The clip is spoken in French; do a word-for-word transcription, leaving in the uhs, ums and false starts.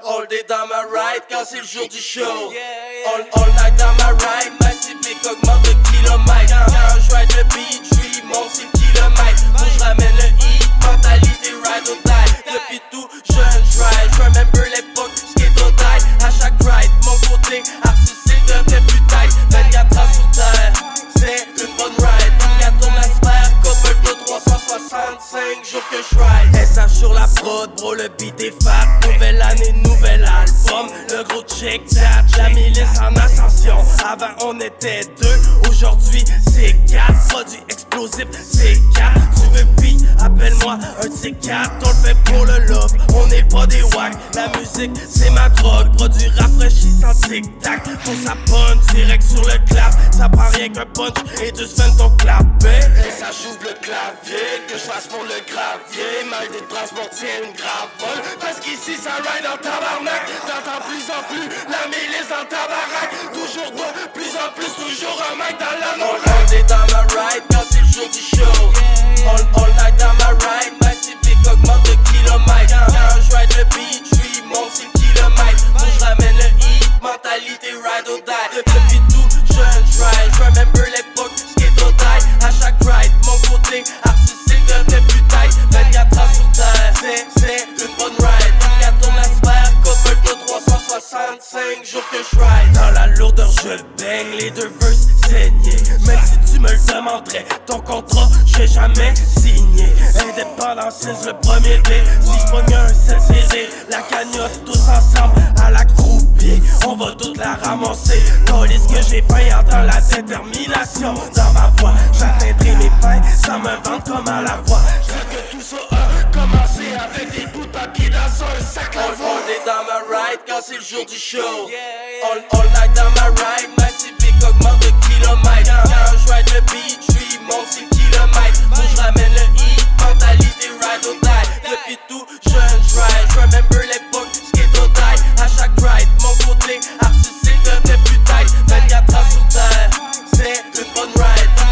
all day dans ma ride quand c'est le jour du show. All, all night dans ma ride, ma civique augmente de kilomètres. Quand je ride le beat, j'suis mon six kilomètres. Faut que j'ramène le heat, mentalité ride or die. Depuis tout jeune j'ride, j'remember l'époque, skate or die. À chaque ride, mon côté artistique devient plus tight. vingt-quatre ans sur terre, c'est une bonne ride. vingt-quatre tourne la sphère, couple de trois cent soixante-cinq jours que j'ride. S H sur la prod, bro, le beat est fat. Nouvelle année, nouvel album, le gros check that. La milice en ascension, avant on était deux, aujourd'hui c'est quatre. Produit explosif, c'est quatre. Tu veux beat, appelle-moi un de ces quatre. On le fait pour le love, on n'est pas des wack. La musique c'est ma drogue, produit rafraîchissant tic-tac. Pour sa punch, direct sur le clap. Ça prend rien qu'un punch et tu fais ton clap. Et ça j'ouvre le clavier, que je fasse pour le gravier. Mal des transports tient une gravole, parce qu'ici ça ride en tabarnak. T'entends plus en plus la milice en tabarnak. Toujours de plus en plus, toujours un mec dans la noire. All day dans ma ride quand c'est le jour du show. All, all night dans ma ride, ma civique augmente de kilomètres. Quand je ride le beat, j'suis mon six kilomètres. Faut que j'ramène le heat, mentalité ride or die. Depuis tout jeune j'ride, j'remember l'époque, skate or die. À chaque ride, mon côté artistique devient plus tight. vingt-quatre ans sur terre, c'est, c'est une bonne ride. vingt-quatre tourne la sphère, couple de trois cent soixante-cinq jours que j'ride. Dans la lourdeur je baigne, les deux verses saignés. Même si tu me le demanderais, ton contrat j'ai jamais signé. Indépendantiste le premier dé, si j'pogne un sept C D. La cagnotte tous ensemble à la croupie, on va toute la ramasser. Calisse que j'ai faim, entends la détermination dans ma voix. J'atteindrai mes fins sans me vendre comme à la voix. Je que tout ça a commencé avec des bouts de papier dans un sac à voix. All day dans ma ride quand c'est le jour du show. All, all night dans ma ride, ma civique augmente de kilomètres. Quand je ride le beat, j'suis mon six kilomètres. Faut que j'ramène le heat, mentalité ride or die. Depuis tout jeune j'ride, j'remember l'époque, skate or die. À chaque ride, mon côté artistique devient plus tight. vingt-quatre ans sur terre, c'est une bonne ride.